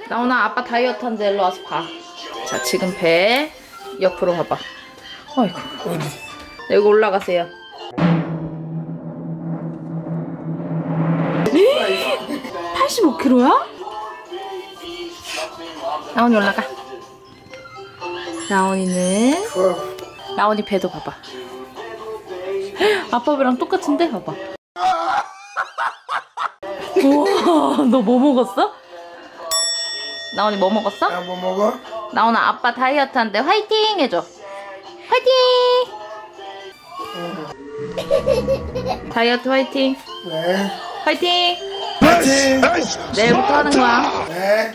나오나 아빠 다이어트 한데 일로 와서 봐. 자, 지금 배 옆으로 봐봐. 어이구. 어디? 여기 올라가세요. 85kg야? 나온이 올라가. 나온이는 나온이 배도 봐봐. 아빠 배랑 똑같은데? 봐봐. 우와, 너 뭐 먹었어? 나온이 뭐 먹었어? 야, 뭐 먹어? 나온아 아빠 다이어트 한데 화이팅 해줘. 화이팅! 다이어트 화이팅! 네. 화이팅! 파이팅! 내일부터 하는 거야. 네.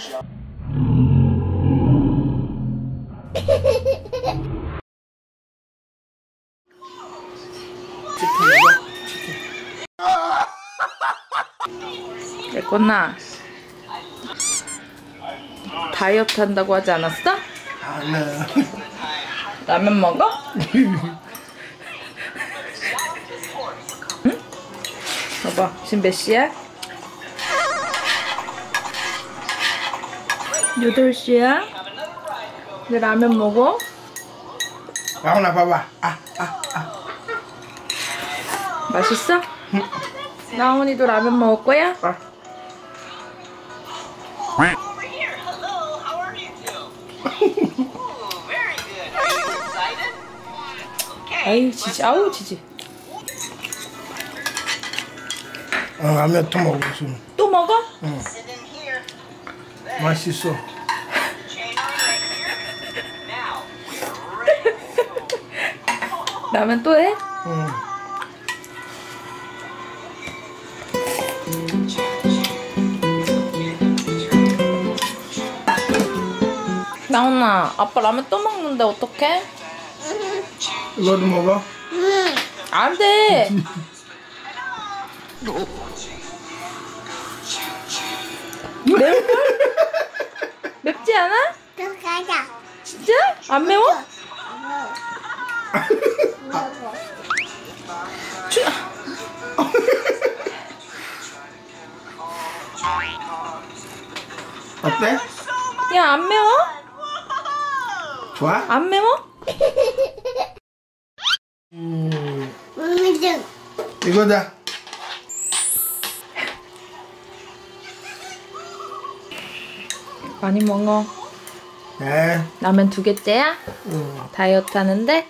내 건나 다이어트 한다고 하지 않았어? 안 해. 라면 먹어? 응? 봐봐, 지금 몇 시야? 8시야? 내 라면 먹어? 나오나 봐봐. 맛있어? 나온이도 라면 먹을 거야? 아유 지지, 아우 지지. 라면 또 먹고 싶어. 또 먹어? 응. 맛있어. 라면 또 해? 응. 나온아, 아빠 라면 또 먹는데 어떡해? 이거도 먹어? 안 돼! 매울걸? 맵지 않아? 진짜? 안 매워? 어때? 야, 안 매워? 좋아? 안 매워? 이거다. 많이 먹어. 네. 라면 2개째야? 응. 다이어트 하는데?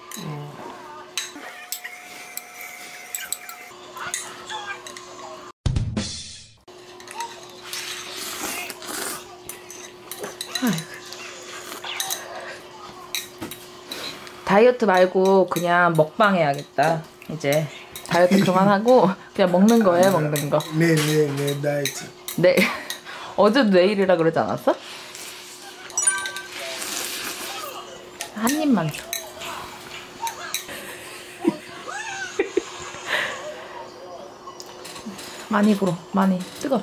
다이어트 말고 그냥 먹방 해야겠다. 이제 다이어트 그만하고 그냥 먹는 거예요. 먹는 거. 네, 다이어트. 네. 어제도 내일이라 그러지 않았어? 한 입만 줘. 많이 불어. 많이. 뜨거.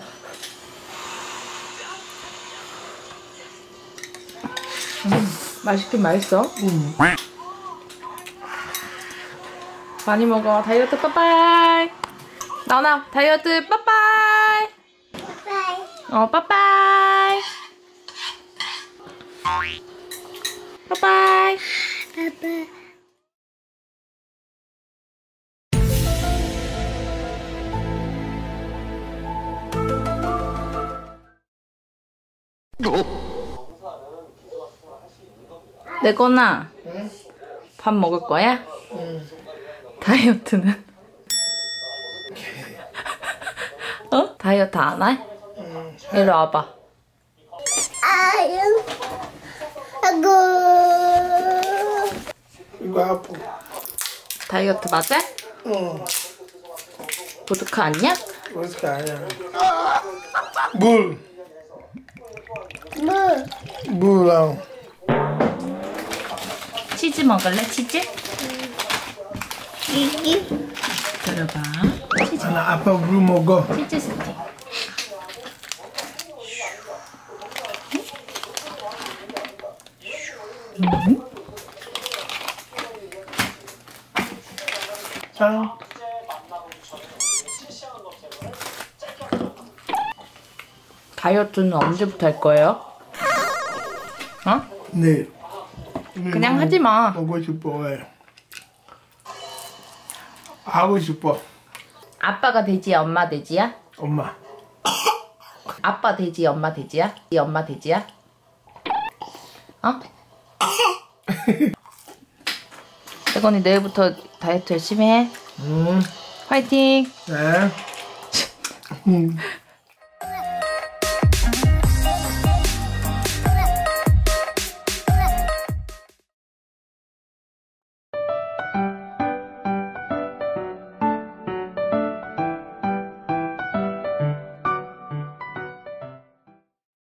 맛있긴 맛있어. 많이 먹어. 다이어트 빠빠이. 나오나 다이어트 빠빠이. 빠빠이. 빠빠이. 내거나 응? 밥 먹을 거야? 응. 다이어트는? 어? 다이어트 안 해? 응. 이리 와봐. 이거 아프. 다이어트 맞아? 응. 보드카 아니야? 그렇게 아니야. 물. 물랑. 치즈 먹을래? 치즈? 들어봐. 치즈. 나 아빠 물 먹어. 치즈 스틱. 짠. 다이어트는 언제부터 할 거예요? 어? 네. 그냥 하지 마. 먹고 싶어. 왜? 하고 싶어. 아빠가 돼지야, 엄마 돼지야? 엄마. 아빠 돼지, 엄마 돼지야? 이 엄마 돼지야? 어? 태건이 내일부터 다이어트 열심히 해. 화이팅! 네.